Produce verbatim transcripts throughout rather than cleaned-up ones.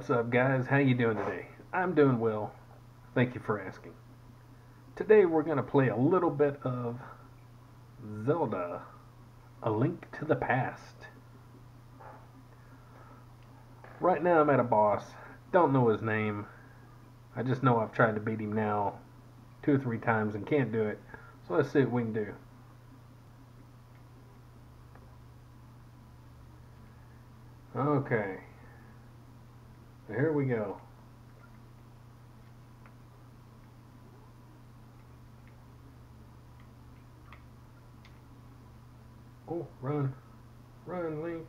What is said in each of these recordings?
What's up, guys? How you doing today? I'm doing well. Thank you for asking. Today we're going to play a little bit of Zelda, A Link to the Past. Right now I'm at a boss. Don't know his name. I just know I've tried to beat him now two or three times and can't do it. So let's see what we can do. Okay. So here we go. Oh, run. Run, Link.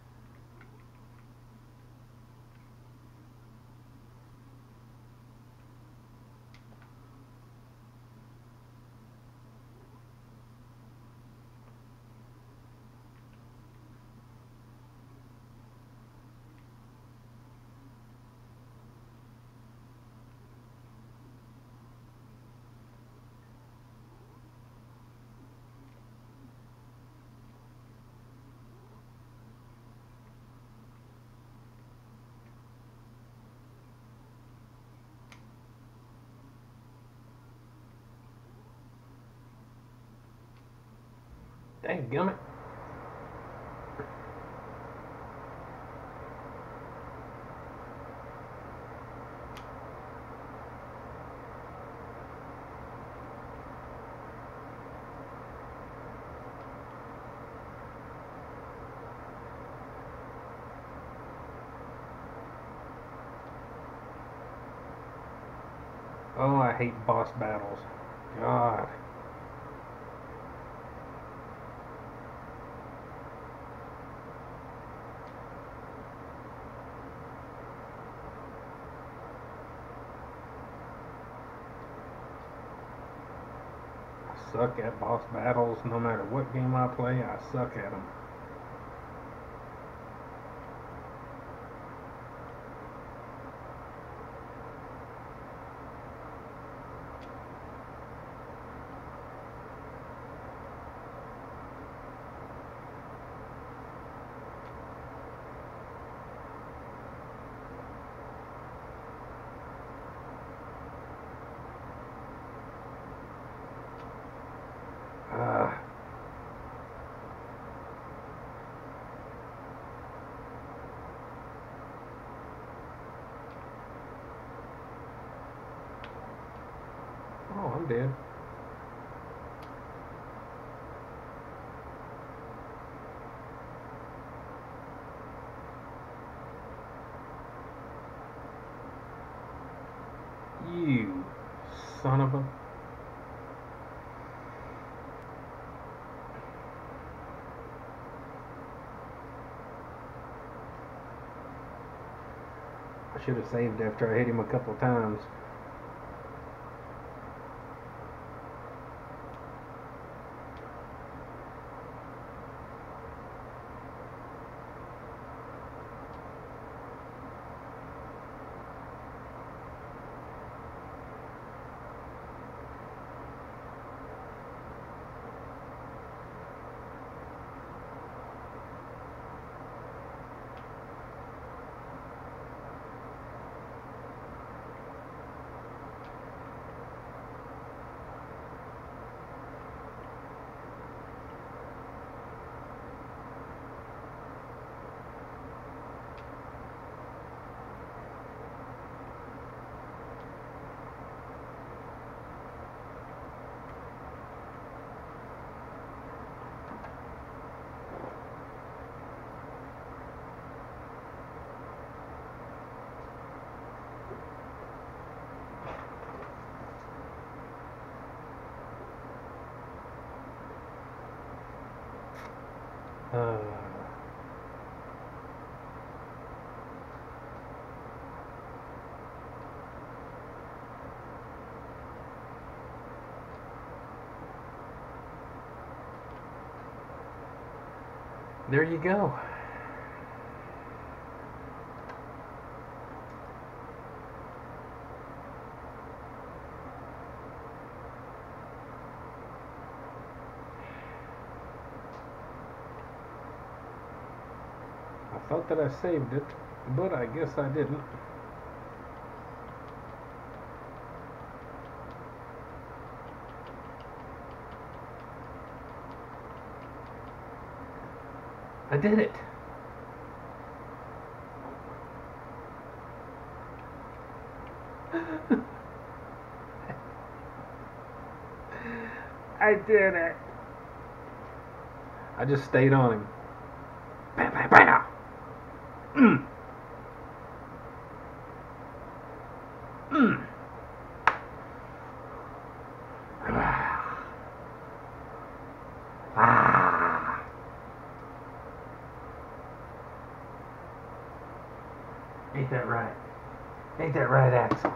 Dang gummit. Oh, I hate boss battles. God. I suck at boss battles. No matter what game I play, I suck at them. Uh, oh, I'm dead. You son of a... I should have saved after I hit him a couple of times. Uh, there you go. I thought that I saved it. but I guess I didn't. I did it. I did it. I just stayed on him. Bam, bam, bam. Mm. Mm. Ah. Ain't that right? Ain't that right, Axel?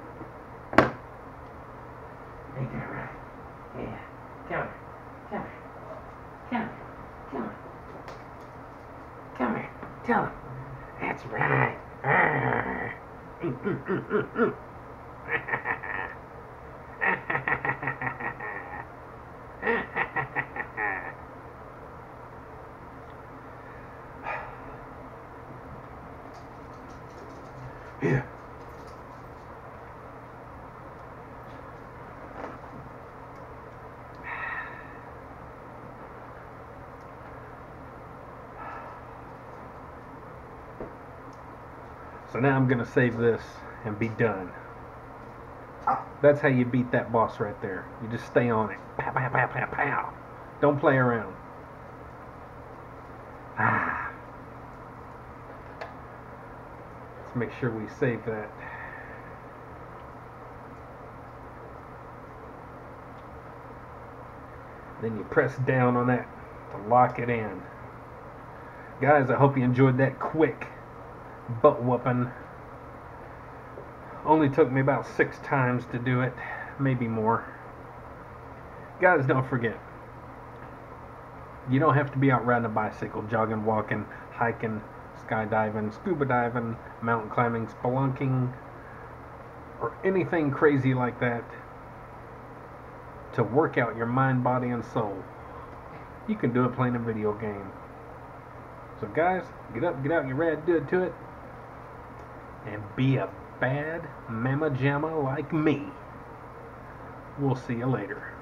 Ain't that right? Yeah. Come here. Come here. Come here. Come here. Come here. Tell him. That's right. Arr. Mm, mm, mm, mm, mm. Yeah. So now I'm gonna save this and be done. That's how you beat that boss right there. You just stay on it. Pow, pow, pow, pow, pow. Don't play around. Ah. Let's make sure we save that. Then you press down on that to lock it in. Guys, I hope you enjoyed that quick butt whooping. Only took me about six times to do it, maybe more. Guys, don't forget, you don't have to be out riding a bicycle, jogging, walking, hiking, skydiving, scuba diving, mountain climbing, spelunking, or anything crazy like that to work out your mind, body, and soul. You can do it playing a video game. So guys, get up, get out your rad dude to it, and be a bad mamma jamma like me. We'll see you later.